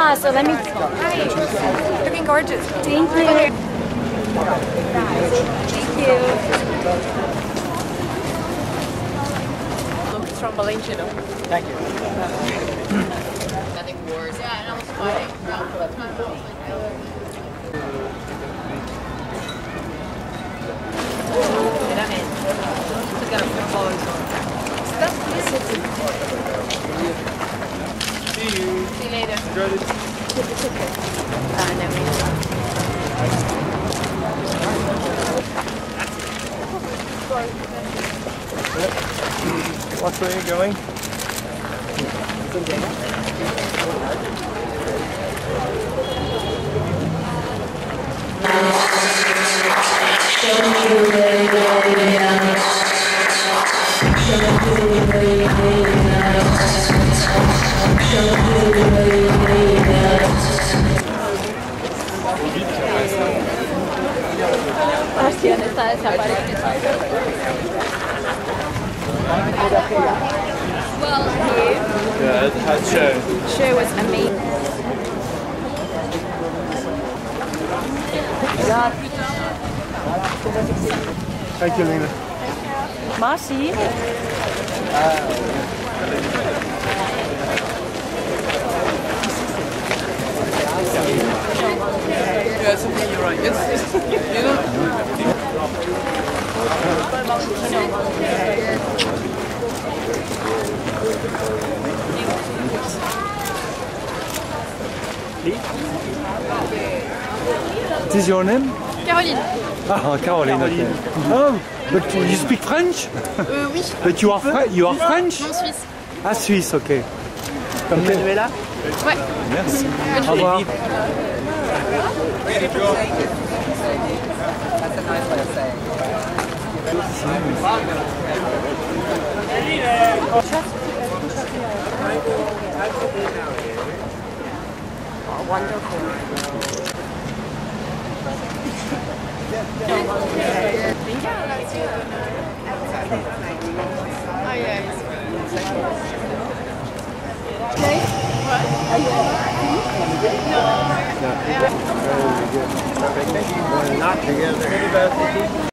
so let me... Hi. Looking gorgeous. Thank you. Thank you. Look, it's from Valencia. Thank you. Nothing worse. Yeah, and I was fighting. See you. See you later. Enjoy it. What way are you going? Well, Yeah, it has show. show was amazing. Thank you, Lena. Marcy? Yeah, something you're right. Yes. You know. What is your name? Caroline. Ah, Caroline. Okay. Oh, but you speak French? Oui. But you are French? Non, Suisse. Ah, Suisse, ok. Comme Manuela? Ouais. Merci. Au revoir. Oh, wonderful. Oh, yeah. Not together.